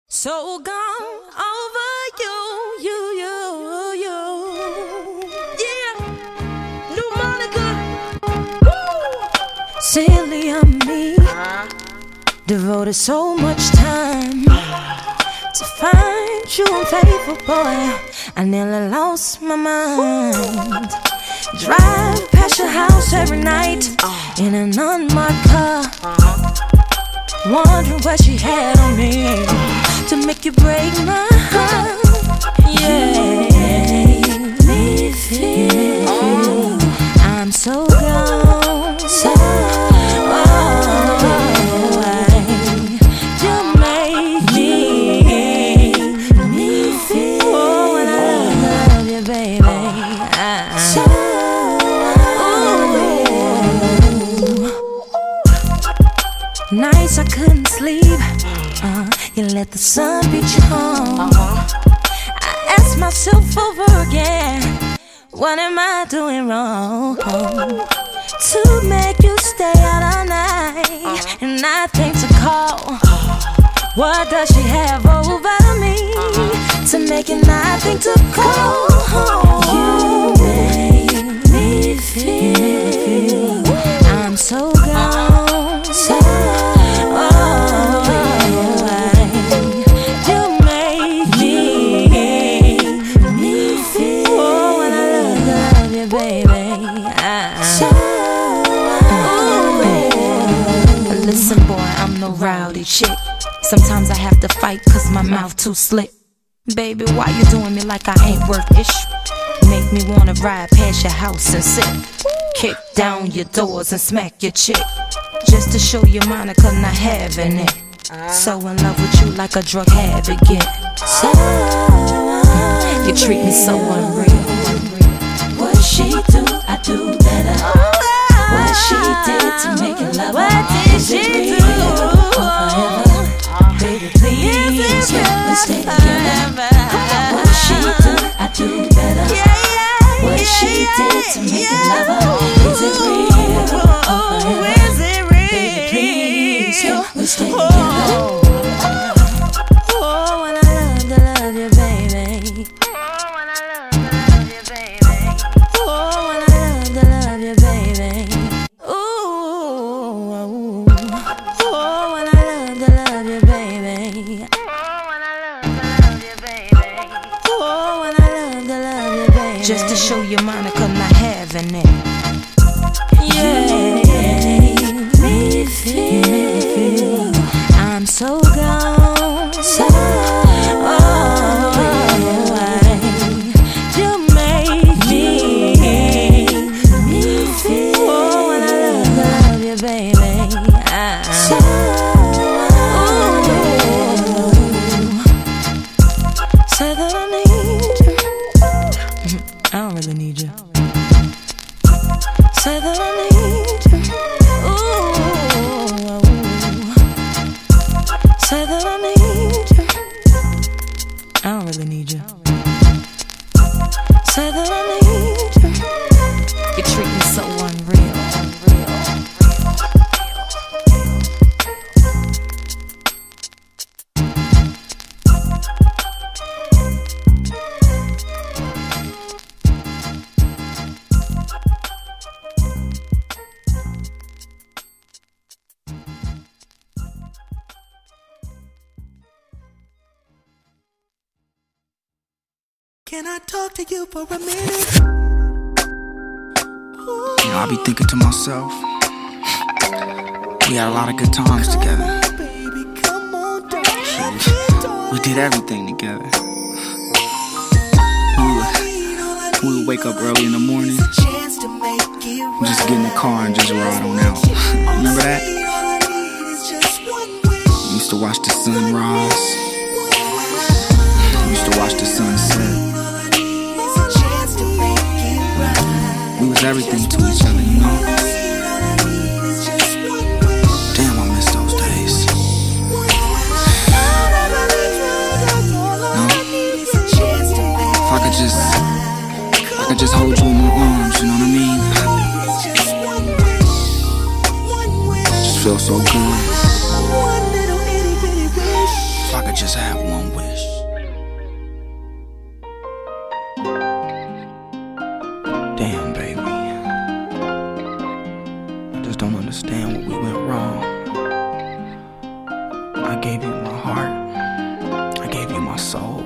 So gone over you. Yeah, new Monica. Woo! Silly of me, devoted so much time to find you unfaithful, boy. I nearly lost my mind. Drive past your house every night in an unmarked car, wondering what she had on me to make you break my heart. Yeah, me feel I'm so gone. So you make me feel. Oh, when I love you, baby. Nights I couldn't sleep. You let the sun beat you home. I ask myself over again, what am I doing wrong to make you stay out all night and not think to call? What does she have over me to make it not think to call? You make me feel I'm so gone. Listen, boy, I'm no rowdy chick. Sometimes I have to fight cause my mouth too slick. Baby, why you doing me like I ain't worth it? Make me wanna ride past your house and sit, kick down your doors and smack your chick, just to show you Monica not having it. So in love with you like a drug habit get. So you treat me so unreal. What she do, I do better. What she did to make it love. What did she do? Forever, baby, please, let me stay together. What she do, I do better. What she did to make it love. Is it real? Forever, is it real? Baby, please, let me stay together. Oh, when I love you, baby. Oh, when I love you, baby. Oh, when I love you, baby. Ooh, oh, when I love you, baby. Oh, when I love you, baby. Oh, when I love you, baby. Just to show you Monica not having it. Yeah, me feel I'm so gone. So you make me feel. Oh, when I love you, baby. Say that I need you. I don't really need you. Say that I need you. Ooh. Say that I need you. I don't really need you. Say that I need you. You treat me so unreal. Can I talk to you for a minute? You know, I be thinking to myself, we had a lot of good times together. We did everything together. We would wake up early in the morning, just get in the car and just ride on out. Remember that? We used to watch the sun rise. We used to watch the sunset. We was everything to each other, you know? Damn, I miss those days. No? If I could just hold you in my arms, you know what I mean? Just feel so good. If I could just have one wish. Damn, baby, I just don't understand what we went wrong. I gave you my heart, I gave you my soul,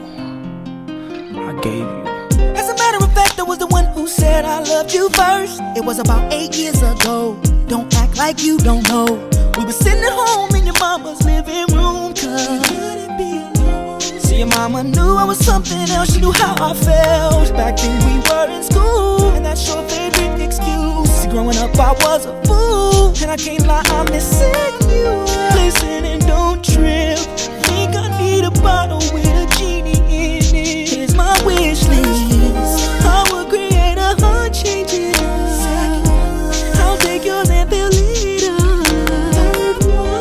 I gave you. As a matter of fact, I was the one who said I loved you first. It was about 8 years ago. Don't act like you don't know. We were sitting at home in your mama's living room, 'cause you couldn't be alone. See, your mama knew I was something else. She knew how I felt back then we were in school, and that's your favorite excuse. See, growing up I was a fool, and I can't lie, I'm missing you. Listen and don't trip. Think I need a bottle with a genie in it. Here's my wish list. I would create a heart-changing love. I'll take yours and fill it up.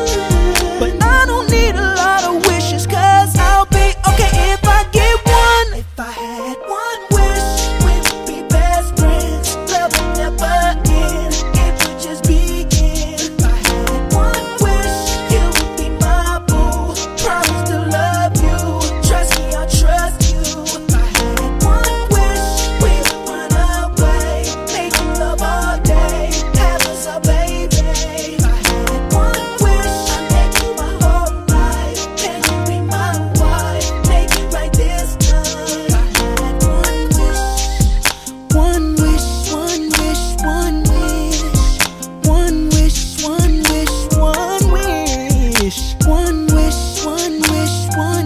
But I don't need a lot of wishes, 'cause I'll be okay if I get one. If I had one wish, we'd be best friends. Love would never end, it would just begin. If I had one wish, you would be my boo. Promise to love you, trust me, I'll trust you. If I had one wish, we would run away, make love all day, have us a baby. If I had one wish, I'd make you my whole life. Can you be my wife? Make it right this time. If I had one wish, one wish, one wish, one wish, one wish, one wish, one wish, one wish, one wish, one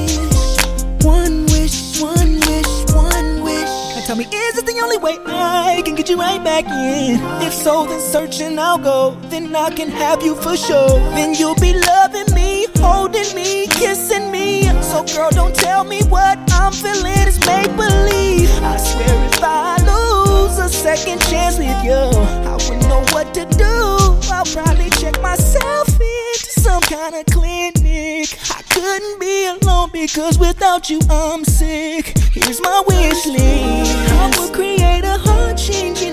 wish, one wish, one wish, one wish. Now tell me, is it the only way I can get you right back in? If so, then searching I'll go. Then I can have you for sure. Then you'll be loving me, holding me, kissing me. So girl, don't tell me what I'm feeling is make-believe. I swear if I lose a second chance with you, I wouldn't know what to do. I'll probably check myself into some kind of clinic. I couldn't be alone, because without you I'm sick. Here's my wish list. I would create a heart-changing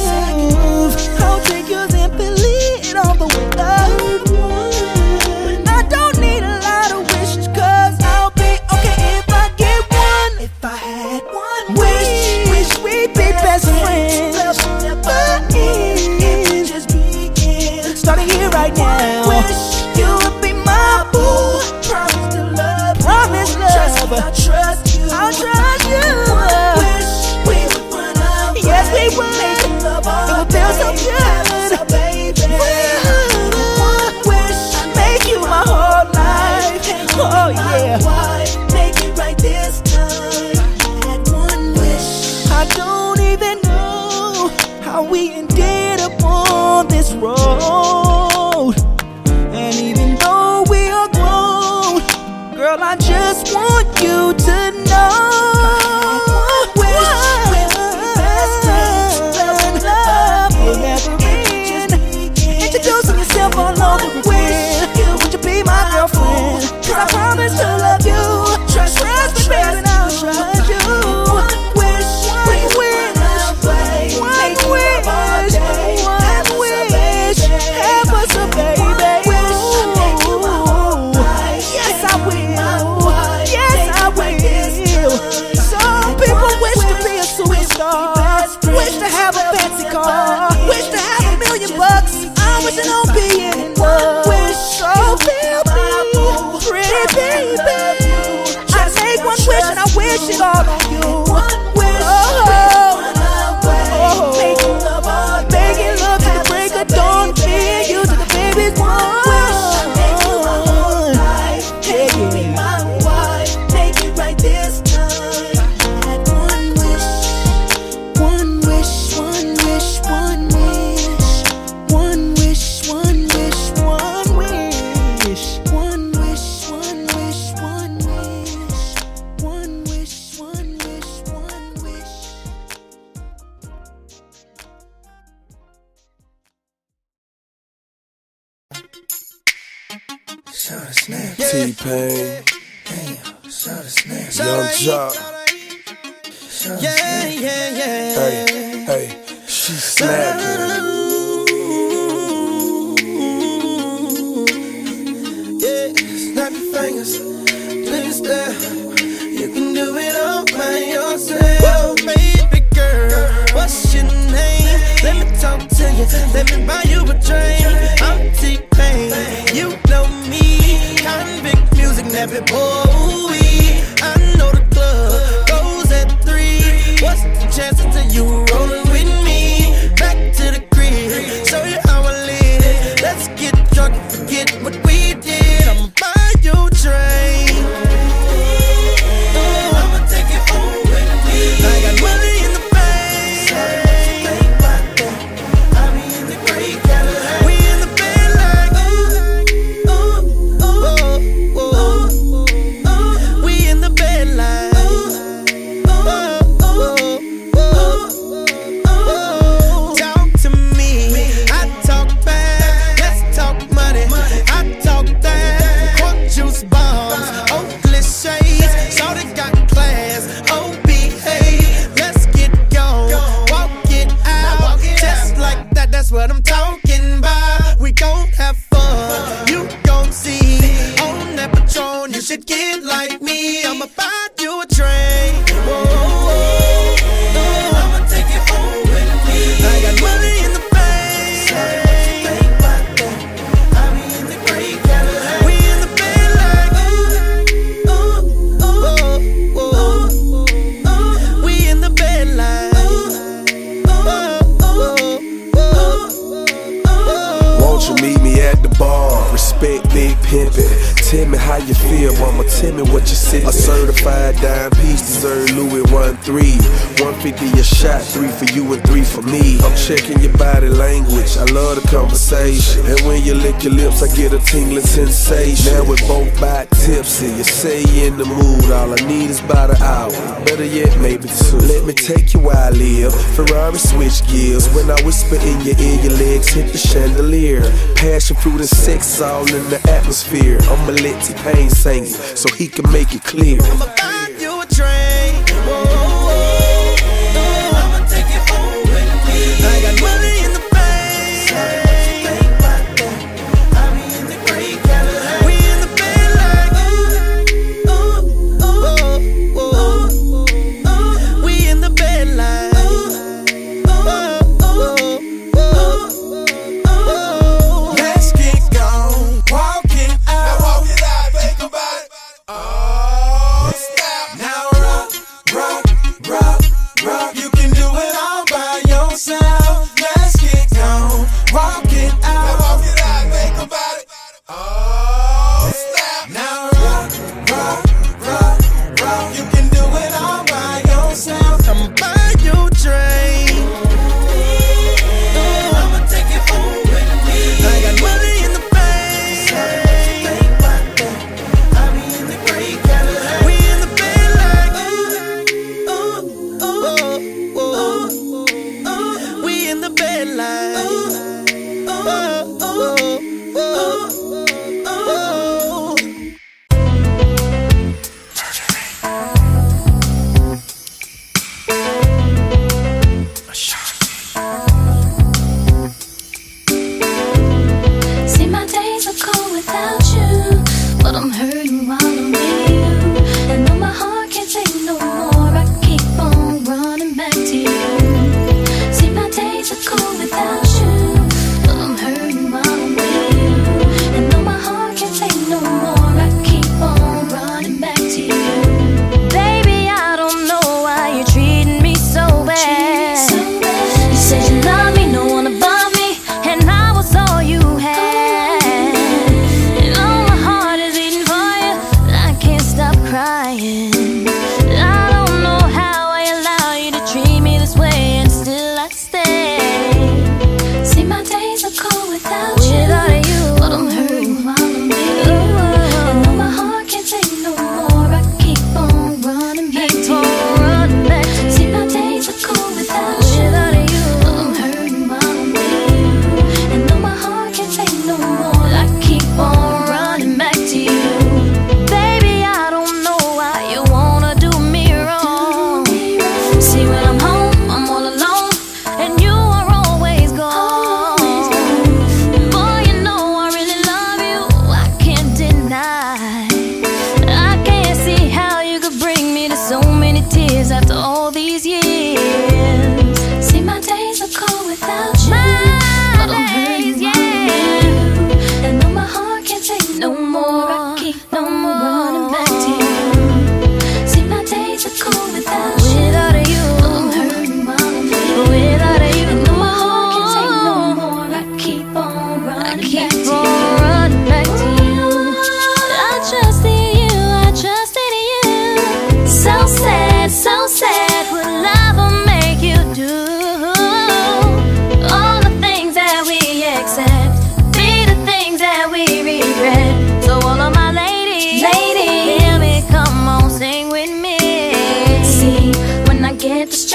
love. I'll take yours and fill it all the way up. But I don't need a lot of wishes, 'cause I'll be okay if I get one. If I had one wish we'd be best friends. Love will never end, it would just begin. Starting here right now. Wish you would be my boo. Promise to love, promise love. Trust me, I'll trust you. I'll trust you. Wish we would run away. Yes, we would. Make love all day. It would feel so good. So baby. One wish, I'd make you my whole life. Oh yeah. Make it right this time. I had one wish. I don't even know how we ended up on this road. And even though we are grown, girl, I just want you to know. Love will never end. Introducing yourself all over again. Would you be my girlfriend? 'Cause I promise to love you. Trust me, baby, and I'll trust you. One wish, one wish, one wish, one wish. Have us a baby. Yes, I will. Yes, I will. Some people wish to be a superstar, wish to have a fancy car, wish to have $1 million. I'm wishing on being in love. Wish so feel me, pretty baby. I make one wish and I wish it all on you. One wish, make it love to the break of dawn. Feel you to the baby's one. T-Pain, Young Jock. Yeah. Hey, she snapping. Yeah, snap your fingers. sister. You can do it all by yourself. Baby girl, what's your name? Let me talk to you, let me buy you a drink. I'm T-Pain, you know me. Convict music, nappy boy. I know the club goes at 3. What's the chances of you rolling with me? Back to the crib, show you how I live. Let's get drunk and forget what we did. I'ma buy you a drink. I'ma take it home with me. I got money in the bank. Think about that. I be in the gray Cadillac. We in the bed like ooh, ooh, ooh, ooh, ooh. We in the bed like ooh, ooh, ooh, ooh. Talk to me, I talk back. Let's talk money, I talk that. Cork juice bombs, Oakley shades. Shorty got class, oh behave. Let's get gone, walk it out. Just like that, that's what I'm talking about. We gon' have fun, you gon' see. On that Patron, you should get like me. I'ma buy you a drink. Whoa, I'ma take it home with me. I got money in the bank. Think about that. I be in the gray Cadillac. We in the bed like ooh, ooh, ooh, ooh, ooh. We in the bed like ooh, ooh, ooh, ooh. Won't you meet me at the bar? Respect big pimpin'. Tell me how you feel, mama. Tell me what you see. A certified dime piece deserve Louis 1-3. 150 a shot, 3 for you and 3 for me. I'm checking your body language. I love the conversation. And when you lick your lips, I get a tingling sensation. Now we're both back tipsy. You say you in the mood. All I need is about an hour. Better yet, maybe 2. Let me take you where I live. Ferrari switch gears. When I whisper in your ear, your legs hit the chandelier. Passion fruit and sex all in the atmosphere. I'ma let T-Pain sing it so he can make it clear. I'ma buy you a drink. Whoa, I'ma take it home with me. I got money in the bank. Think about that. I be in the gray Cadillac. We in the bed like ooh, ooh, ooh, ooh. We in the bed like ooh, ooh, ooh. Let's get gone, walk it out. Now walk it out, think about it. Oh, snap. Now rock, rock, rock, rock. You can do it all by yourself. Let's get gone, walk it Now out. walk it out, think about it. Oh, snap. Now rock, rock, rock, rock. You can do it all by yourself. I'ma buy you a drink. I'ma take it home with me. I got money in the bank. Think about that. I be in the gray Cadillac. We in the bed like ooh, ooh, ooh, ooh. We in the bed like ooh, ooh, ooh, ooh. See, my days are cold without you, but I'm hurting while I'm with you. And though my heart can't take no more, I keep on running back to you. See, my days are cold without you, but I'm hurting while I'm with you. And though my heart can't take no more, I keep on running back to you. Baby, I don't know why you're treating me so bad. You said you love me, no one above me, and I was all you had. And all my heart is beating for you, I can't stop crying. I don't know how I allow you to treat me this way, and still I stay. See, my days are cold without you, but I'm hurting while I'm with you. And though my heart can't take no more, I keep on running back to you. See, my days are cold without you, but I'm hurting while I'm with you. And though my heart can't take no more, I keep on running back to you. Baby, I don't know why you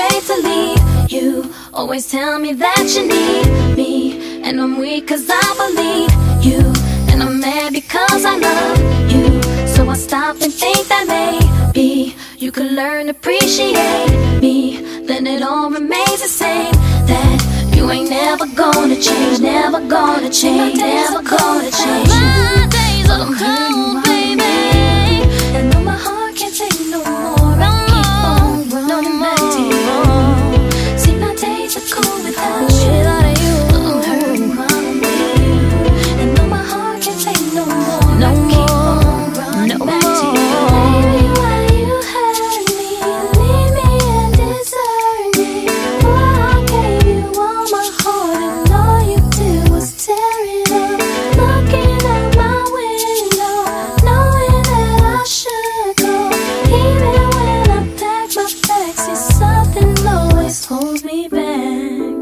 afraid to leave. You always tell me that you need me, and I'm weak cause I believe you, and I'm mad because I love you. So I stop and think that maybe you could learn to appreciate me. Then it all remains the same, that you ain't never gonna change, never gonna change, never gonna change. My days are cold, baby, and though my heart can't take no more, I keep on running back to you. See, my days are cold without you. I'm hurting, crying with you, and though my heart can't take no more, I keep on running back to you. Baby, why you hurt me, leave me and desert me? Boy, I gave you all my heart, and all you did was tear it up. Looking out my window, knowing that I should go. Even when I pack my bags, see, something always holds me back.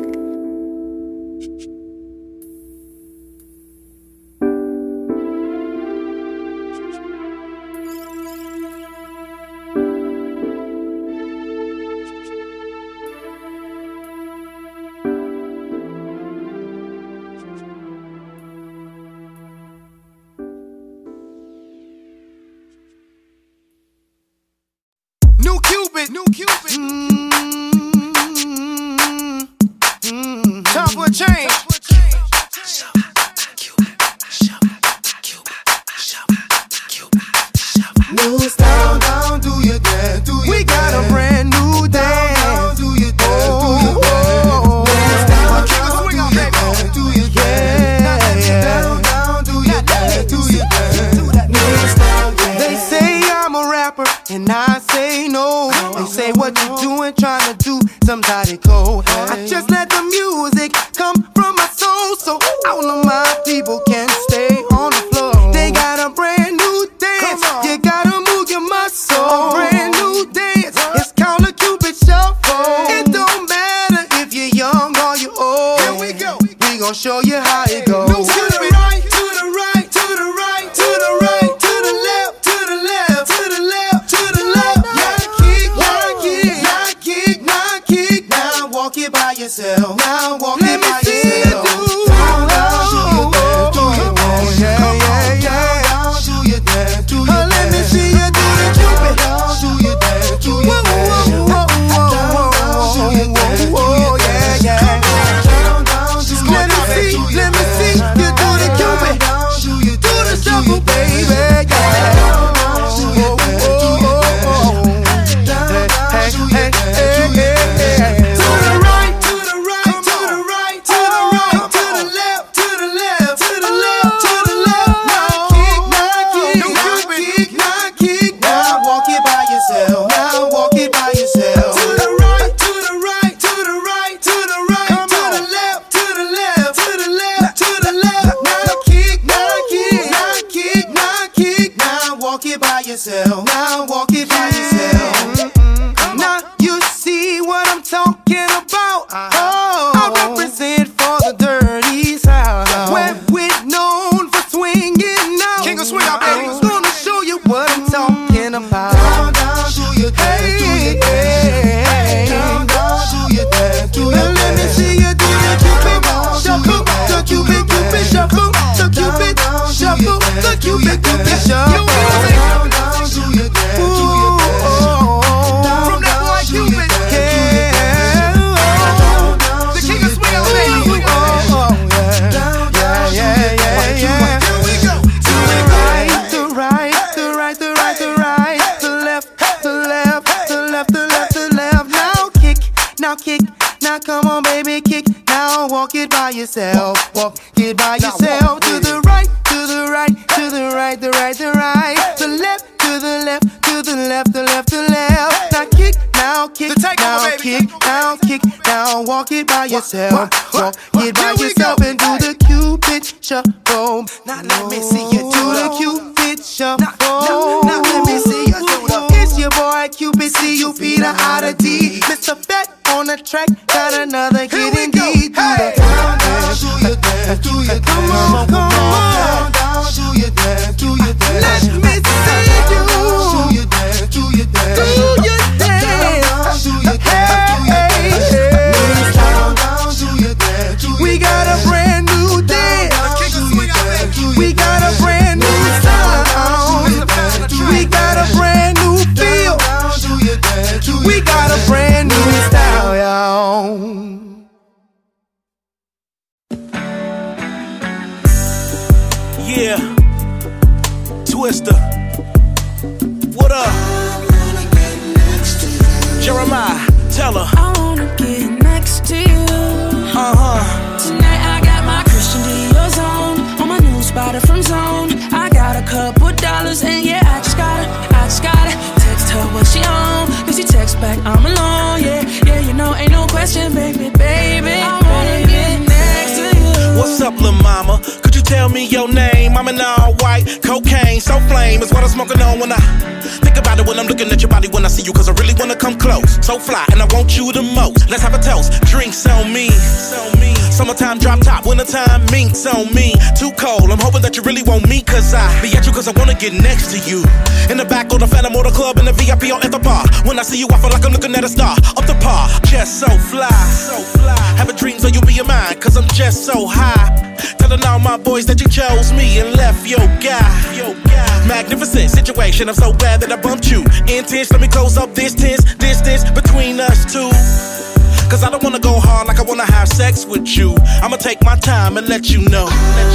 New Cupid. Time for a change. News down, do your dance, do your We got a brand new dance. Down, do your dance, do your dance. Down, swing on, baby. Do your dance. Down, do your dance, do your dance. They say I'm a rapper, and I say no. They say what you doing, trying to do somebody cold. I just let the music come from my soul, so all of my people can stay on the floor. They got a brand new dance, you gotta move your muscle. A brand new dance, it's called a Cupid Shuffle. It don't matter if you're young or you're old. Here we go, we gon' show you how it goes. To the right, to the right, to the right, to the right, to the left, to the left, to the left, to the left. Now kick, now walk it by yourself. Now walk it by yourself. Let me see you do the Cupid. Do your dance, do your Let me see you do the Cupid. Do the shuffle, baby. Now walk it by yourself. Now you see what I'm talking about. I represent for the dirty South, where we're known for swinging now. King of swing out, baby. I'm gonna show you what I'm talking about. Down, do your dance, do your dance. Down, do your dance, do your dance. Let me see you do the Cupid Shuffle, the Cupid Shuffle, the Cupid Shuffle, the Cupid Shuffle. Now come on, baby, kick. Now walk it by yourself. Walk it by yourself. To the right, to the right, to the right, the right, the right. The left, to the left, to the left, the left, the left. Now kick, now kick, now kick, now kick. Now walk it by yourself. Walk it by yourself and do the Cupid Shuffle. Now let me see you do the Cupid Shuffle. Now let me see you do the. It's your boy Cupid, C-U-P, the I, the D. Mr. Fat on the track, got another hit indeed. Hey. Down, do your dance, do your dance. Come on, down, do your dance, do your dance. Let me see you do your dance, do your dance, do your dance. Do your dance, do your dance. Jeremiah, tell her. I wanna get next to you. Tonight I got my Christian Dior's on my new spotter from Zone. I got a couple dollars and yeah, I just gotta text her what she on. Cause she text back, I'm alone, yeah, you know, ain't no question, baby, I wanna get next to you. What's up, lil' mama? Could you tell me your name? I'm in all white, cocaine, so flame is what I'm smoking on when I think about it when I'm looking at your body when I see you. Cause I really wanna come close, so fly, and I want you the most. Let's have a toast, drinks on me. Summertime drop top, wintertime minks on me. Too cold, I'm hoping that you really want me. Cause I be at you cause I wanna get next to you. In the back or the Phantom or the club, in the VIP or at the bar. When I see you I feel like I'm looking at a star. Up the par, just so fly. Having dreams of you being mine, cause I'm just so high. Telling all my boys that you chose me and left your guy. Magnificent situation, I'm so glad that I bumped you. Intense, let me close up this distance between us two. Cause I don't wanna go hard like I wanna have sex with you. I'ma take my time and let you know.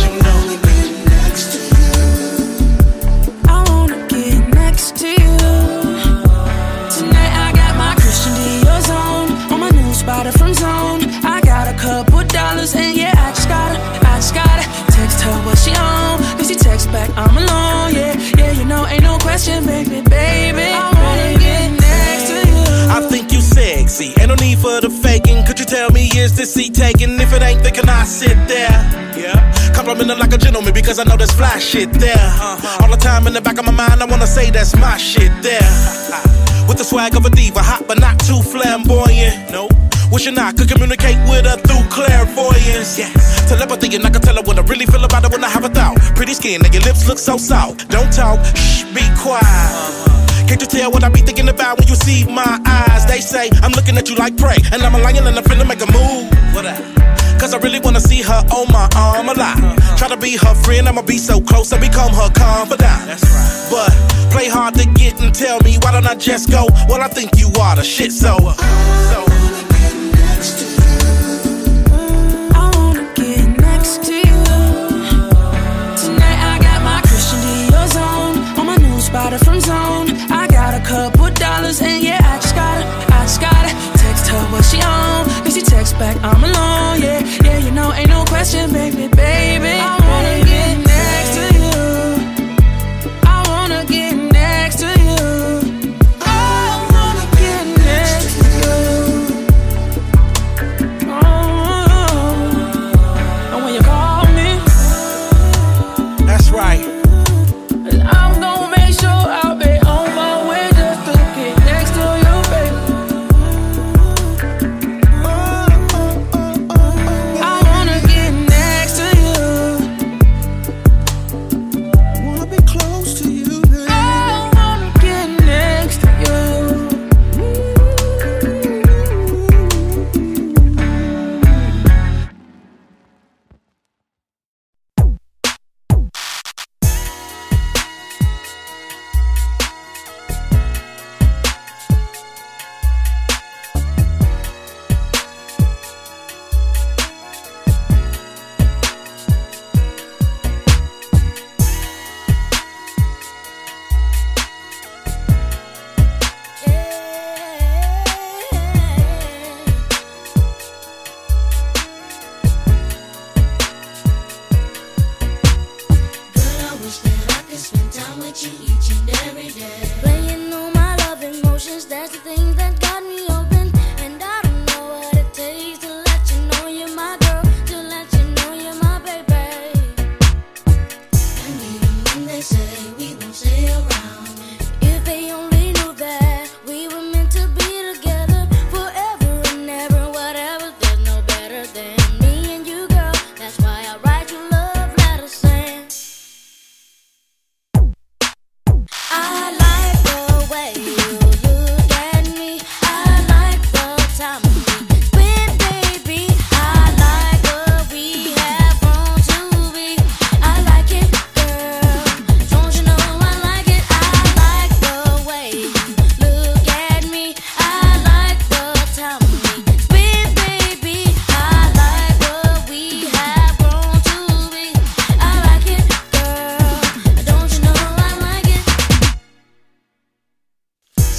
I wanna get next to you. Tonight I got my Christian Dior's on my new spotter from Zone. I got a couple dollars and yeah, I just gotta text her what she on. Cause she text back, I'm alone, yeah, you know, ain't no question, baby, I wanna get next to you. I think you sexy, ain't no need for the faking. Could you tell me, is this seat taken? If it ain't, then can I sit there? Yeah. Complimenting like a gentleman because I know there's fly shit there. All the time in the back of my mind, I wanna say that's my shit there. With the swag of a diva, hot but not too flamboyant. Nope. Wishing I could communicate with her through clairvoyance. Yeah. Telepathy, and I can tell her what I really feel about her when I have a thought. Pretty skin and your lips look so soft. Don't talk, shh, be quiet. Can't you tell what I be thinking about when you see my eyes? They say I'm looking at you like prey, and I'm a lion and I'm finna make a move. Cause I really wanna see her on my arm a lot. Try to be her friend, I'ma be so close I become her confidant. That's right. But play hard to get and tell me, why don't I just go? Well, I think you are the shit, so I wanna get next to you. Tonight I got my Christian Dior's on my new spotter from Zone. I got a couple dollars and yeah, I just gotta text her what she on. Cause she text back, I'm alone, yeah, you know, ain't no question, baby, I wanna get next to you. I wanna get next to you. I wanna get next to you. And when you call me, that's right. I'm gonna make sure I'll be on my way just to get next to you, baby. I wanna get next to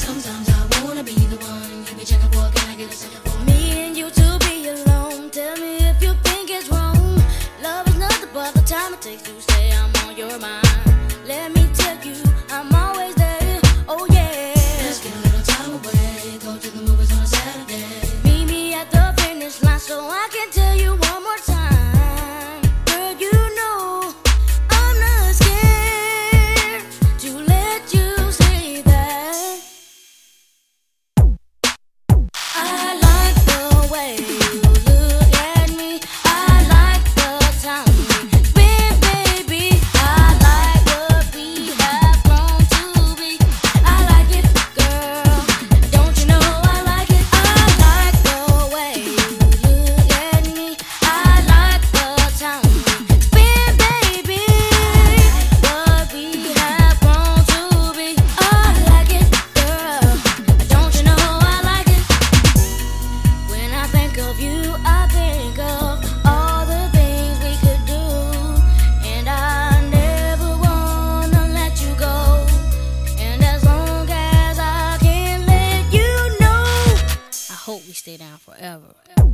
Sometimes I wanna be the one you be checking for. Can I get a second for me and you to be alone? Tell me if you think it's wrong. Love is nothing but the time it takes to say I'm on your mind. Let me tell you, I'm always there. Oh yeah. Let's get a little time away. Go to the movies on a Saturday. Meet me at the finish line so I can tell you one more time. Girl, you know I'm not scared to let you say that. I like the way you look at me. I like the time we spend, baby. I like what we have grown to be. I like it, girl. Don't you know I like it? I like the way you look at me. I like the time we spend, baby. What we have grown to be. I like it, girl. Don't you know I like it? When I think of you, I think of all the things we could do, and I never wanna let you go. And as long as I can let you know, I hope we stay down forever.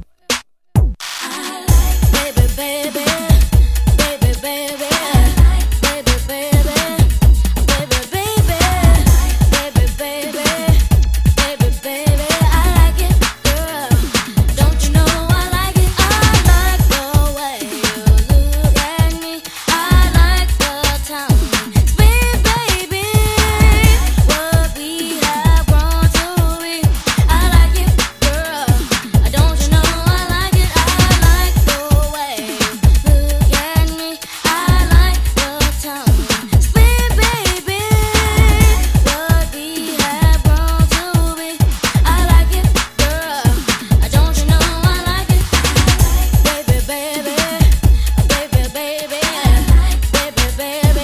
I like baby, baby, baby, baby, baby, baby, baby, baby, baby, baby, baby. I like it, girl. Don't you know I like it? I like the way you look at me. I like the time we spend, baby. What we have grown to be. I like it, girl. Don't you know I like it? I like the way you look at me. I like the time we spend, baby. What we have grown to be. I like it, girl. Don't you know I like it? Baby, baby, baby, baby, baby, baby, baby, baby, baby,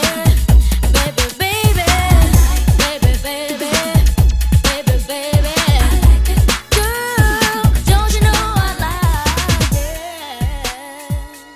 baby, baby, baby. Girl, don't you know I like it?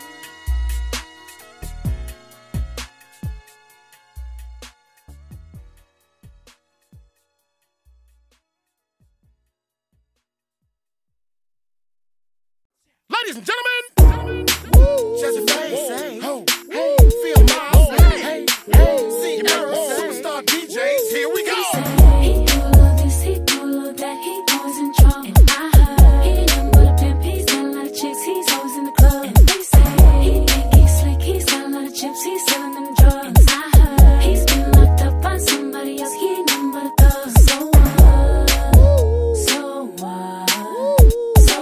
Ladies and gentlemen, just a face. Ho, hey, feel my hey, hey, see you, superstar DJs. Here we go. He do love this, he do love that, he always in trouble. And I heard he ain't nothing but a pimp, he's got a lot of chicks, he's always in the club. And they say he think he's slick, he's got a lot of chips, he's selling them drugs. And I heard he's been locked up by somebody else, he ain't nothing but a thug. So what? So what? So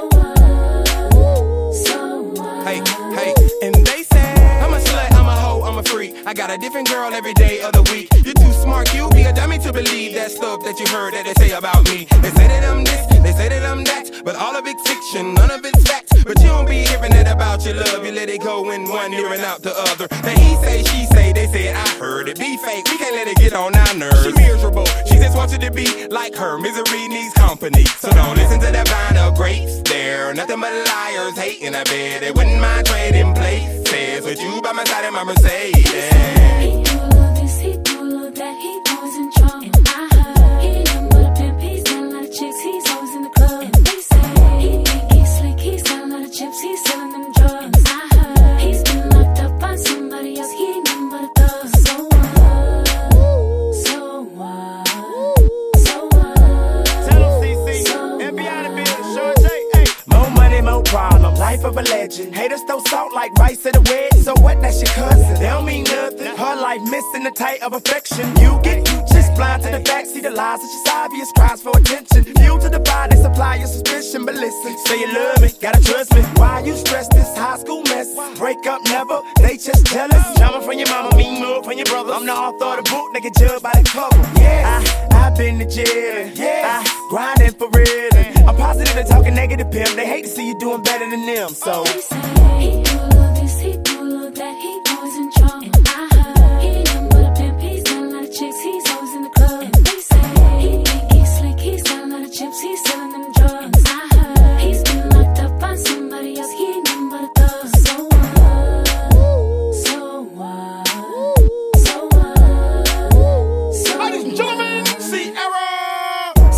what? So what? Hey, hey, and they say I'm a slut, I'm a hoe, I'm a freak. I got a different girl every day of the week. You're too smart, you be a dummy to believe that stuff that you heard that they say about me. They say that I'm this, they say that I'm that, but all of it's fiction, none of it's fact. But you don't be hearing that about your love. You let it go in one ear and out the other. Then he say, she say, they said I heard it. Be fake, we can't let it get on our nerves. She miserable, she just wants you to be like her. Misery needs company, so don't listen to that vine of grapes. They're nothing but liars, hating. I bet they wouldn't mind trading places with you by my side in my Mercedes. He do love this, he do love that, he always in trouble. And I heard he ain't nothing but a pimp, he's got a lot of chicks, he's always in the club. And they say he think he's slick, he's got a lot of chips, he's selling them drugs. And I heard he's been locked up by somebody else, he ain't nothing but a thug. So what? So what? So what? Tell them CC, FBI the bill, Sean J, hey. More money, more problem, life of a legend. Haters throw salt like rice at a wedge. So what, that's your cousin, they don't mean nothing. Her life missing the tight of affection. You get just blind to the fact, see the lies, it's just obvious, cries for attention. Fuel to the fire, they supply your suspicion. But listen, say you love me, gotta trust me. Why you stress this high school mess? Break up never, they just jealous. Drama from your mama, mean move from your brother. I'm the author of the book, nigga judged by the cover. Yeah, I've been to jail, yeah, grinding for real. I'm positive and talking negative pimp. They hate to see you doing better than them, so they say he do love this, he do love that, he always in trouble. And I heard he ain't nothing but a pimp, he's got a lot of chicks, he's always in the club. And they say he think he's slick, he's got a lot of chips, he's selling them drugs. And I heard he's been locked up by somebody else, he ain't nothing but a thug. So what? So what? So what? So Ladies and gentlemen, Sierra.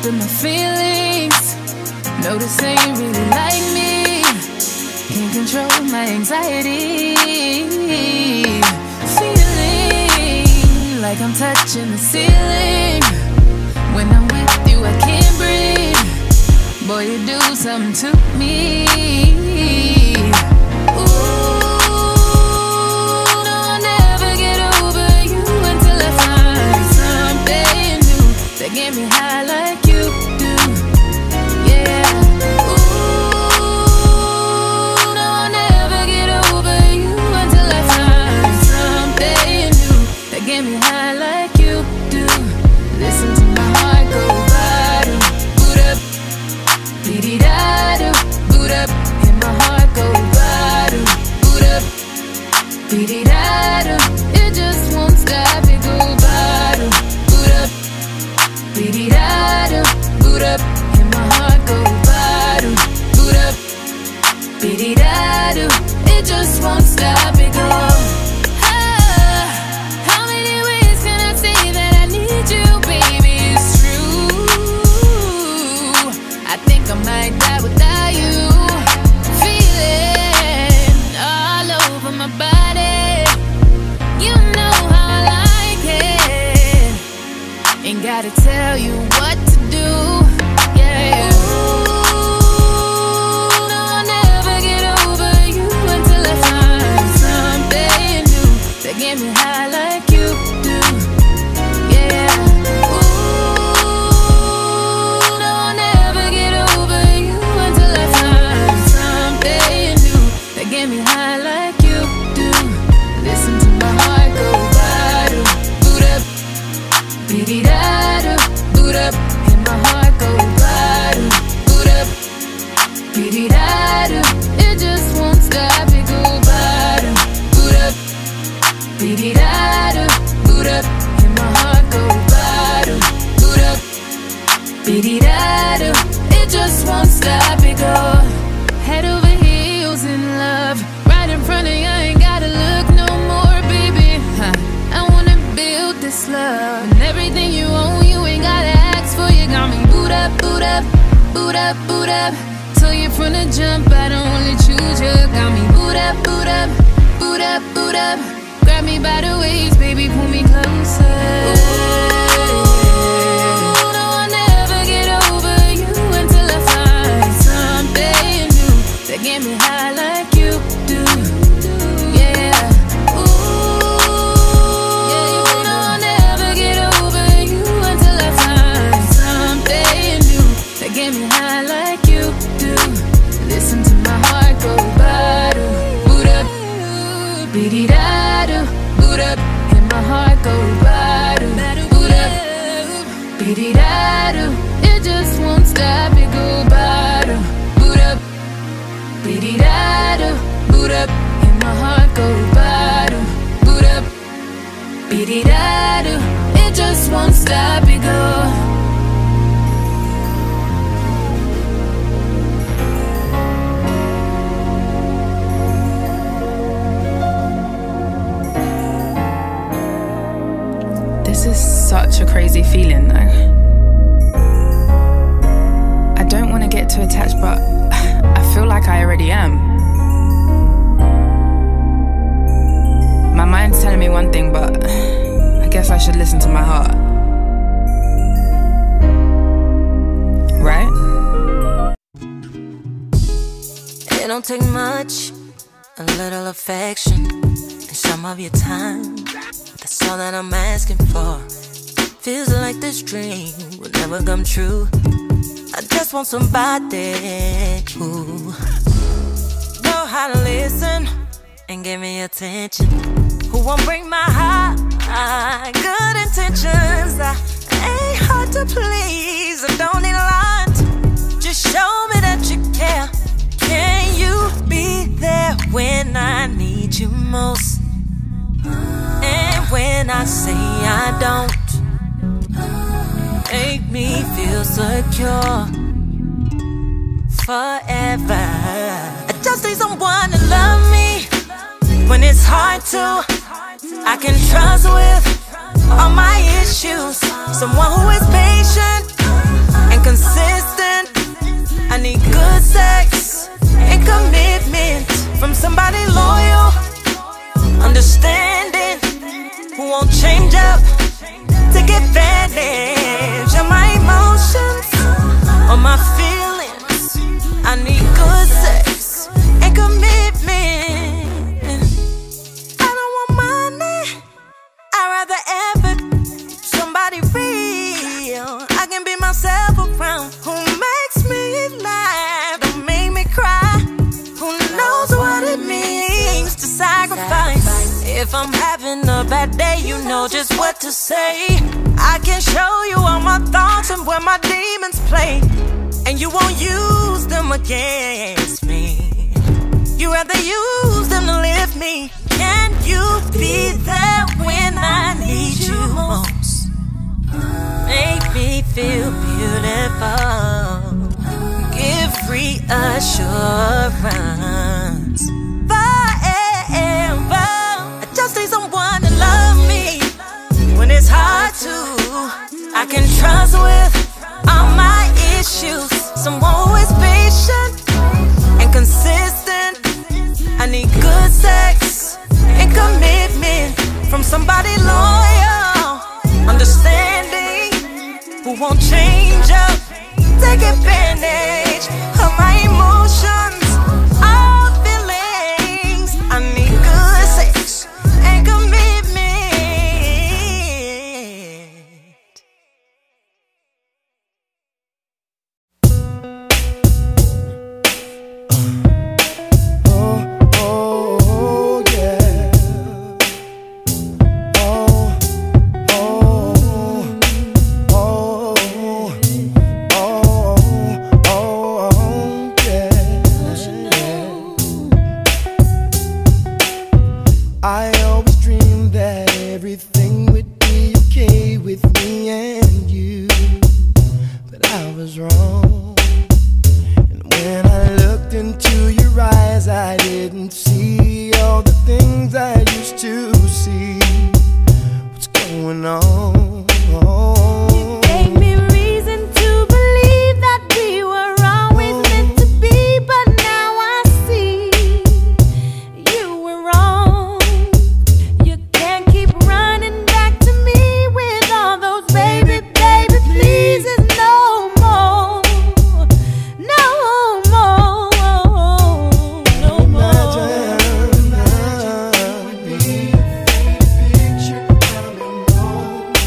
to my feelings. Noticing you really like me. Can't control my anxiety. Feeling like I'm touching the ceiling. When I'm with you, I can't breathe. Boy, you do something to me. Get me high like you do, yeah. Ooh, no, I'll never get over you until I find something new that get me high like you do. Listen to my heart go bottom, boot up, beady-da-do, boot up, and my heart go bottom, boot up, beady-da-do. It just won't stop, it go bottom, boot up. Beady-da-do, boot up, and my heart go bottom, boot up, beady-da-do, it just won't stop, it go. How many ways can I say that I need you, baby, it's true. I think I might die without you. Feeling all over my body. You know how I like it. Ain't gotta tell you what to do, yeah. Ooh, no, I'll never get over you until I find something new that get me high like you do, yeah. Ooh, no, I'll never get over you until I find something new that get me high like you do. Listen to my heart go bottom, boot up, beady-da-do, boot up, and my heart go bottom, boot up, beady-da-do. It just won't stop, it go bottom, boot up, beady-da-do, boot up, and my heart go bottom, boot up, beady-da-do. It just won't stop, it go. Head over heels in love, right in front of you, I ain't gotta look no more, baby. I wanna build this love, and everything you own, you ain't gotta ask for. You got me boot up, boot up, boot up, boot up. Told you from the jump, I don't only choose you. Got me boot up, boot up, boot up, boot up. Grab me by the waist, baby, pull me closer. Ooh, no, I'll never get over you until I find something new that get me high like you do, yeah. Get me high like you do. Listen to my heart go bottom, boot up, beady-da-do, boot up, and my heart go bottom, boot up, beady-da-do. It just won't stop, it go bottom, boot up, beady-da-do, boot up, and my heart go bottom, boot up, beady-da-do. It just won't stop, it go. This is such a crazy feeling though. I don't want to get too attached, but I feel like I already am. My mind's telling me one thing, but I guess I should listen to my heart. Right? It don't take much, a little affection, and some of your time. That's all that I'm asking for. Feels like this dream will never come true. I just want somebody who know how to listen and give me attention, who won't break my heart. Good intentions, I ain't hard to please. I don't need a lot, just show me that you care. Can you be there when I need you most? And when I say I don't, make me feel secure forever. I just need someone to love me when it's hard to. I can trust with all my issues. Someone who is patient and consistent. I need good sex and commitment from somebody loyal, understanding, who won't change up, take advantage of my emotions or my feelings. I need good sex and commitment. I don't want money, I'd rather effort, somebody real I can be myself around, who makes me laugh, don't make me cry, who knows what it means to sacrifice. If I'm having a bad day, you know just what to say. I can show you all my thoughts and where my demons play, and you won't use them against me. You rather use them to lift me. Can you be there when I need you most? Make me feel beautiful. Give reassurance. Forever, I just need someone to love me when it's hard to. I can trust with all my issues. Someone who is patient and consistent. I need good sex and commitment from somebody loyal, understanding, who won't change up, take advantage of my emotions, all feelings. I need good sex and commitment. I always dreamed that everything would be okay with me and you, but I was wrong. And when I looked into your eyes, I didn't see all the things I used to see. What's going on? You gave me reason to believe that we were always meant to be, but now I see you were wrong. You can't keep running back to me with all those baby, baby pleases no more. No more. No more. Imagine we be a picture coming home.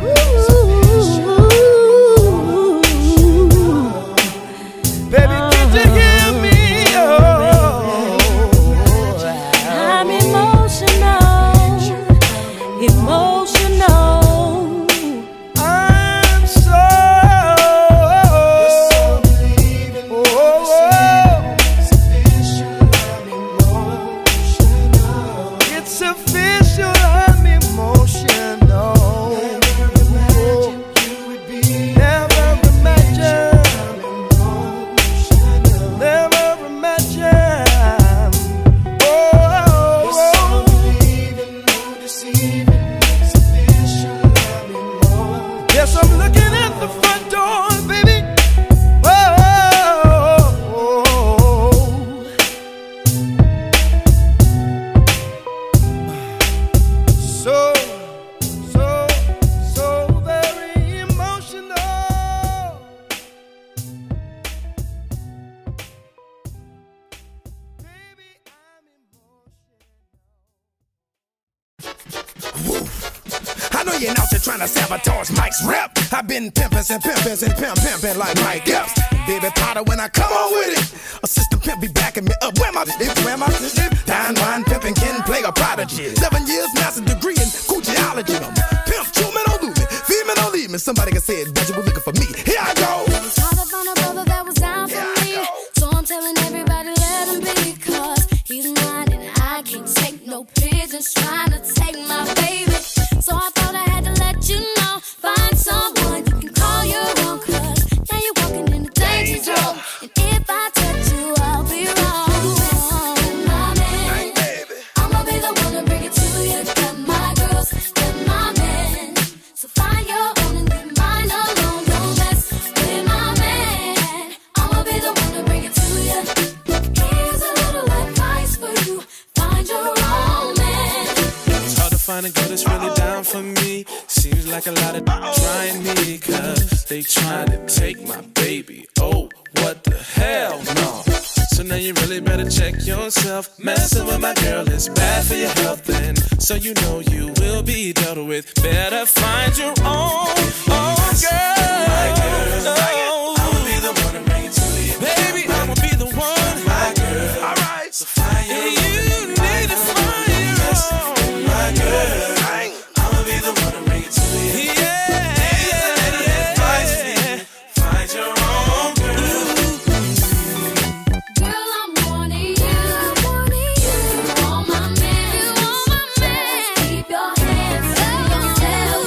Baby, can't you hear me? Oh, I'm emotional, emotional. I'm so it's official, I'm emotional. Never imagine, never imagine. Yes, I'm looking at the front door, baby. So very emotional. Baby, I'm emotional. I know you're out there trying to sabotage Mike's rep. I've been pimping and pimping and pimping like Mike Epps. Baby Potter, when I come on with it, assistant pimp be backing me up. Where my Dine wine pimping can play a prodigy. 7 years master degree in coochieology. Pimp, chew me, don't do me. Feed me, don't leave me. Somebody can say it, bet you were looking for me. Here I go. It's hard to find a brother that was down for me. So I'm telling everybody let him be, cause he's mine and I can't take no pigeons trying to take my baby. So I thought I had to let you know, find someone you can call your own, cause now you're walking in the danger zone. And if I touch you, I'll be wrong. My man, I'ma be the one to bring it to you. Got my girls, got my man. So find your own and leave mine alone. Don't mess with my man. I'ma be the one to bring it to you. Here's a little advice for you. Find your own man. It's hard to find a girl that's really down for me. Seems like a lot of trying me, cause they trying to take my baby. Oh, what the hell, no. So now you really better check yourself. Messing with my girl is bad for your health, and so you know you will be dealt with. Better find your own girl. My girl, I'ma be the one to bring it to you. Baby, I'ma be the one. My girl, alright. So find your own. You need to find your own. My girl, I'ma be the one to bring it to you. Find your own girl. Girl, I'm wanting you. You want my man. Keep your hands to yourself.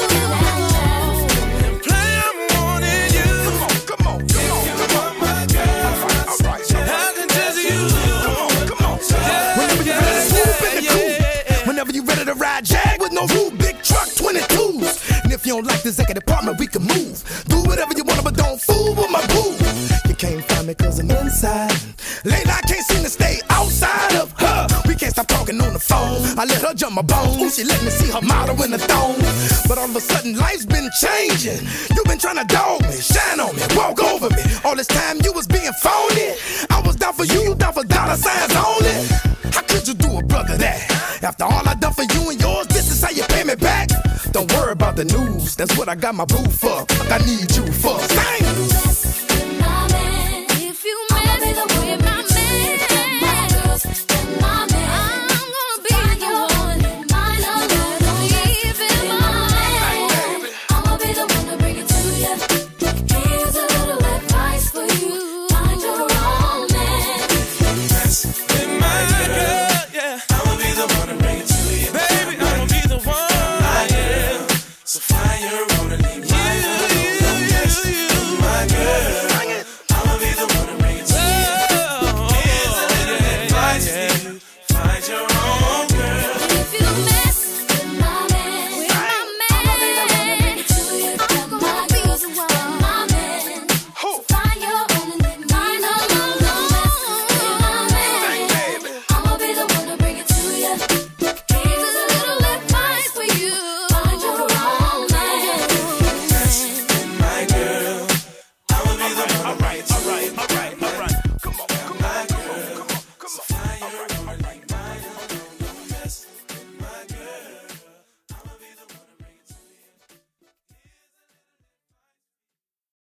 Play, I'm wanting you. Come on, my girl. Alright, How can just you? come on. Whenever you're ready to swoop in the coupe. Whenever you're ready to ride Jag with no roof, big truck 22s. And if you don't like this executive department, we can move. Do whatever you want, but don't fool with my boo. You can't find me cause I'm inside. Lately I can't seem to stay outside of her. We can't stop talking on the phone. I let her jump my bones. Ooh, she let me see her model in the thong. But all of a sudden life's been changing. You've been trying to dog me, shine on me, walk over me. All this time you was being phony. I was down for you, you down for dollar signs only. How could you do a brother that? After all I done for you and yours, this is how you pay me back. Don't worry about the news, that's what I got my boo for. I need you for. Sing!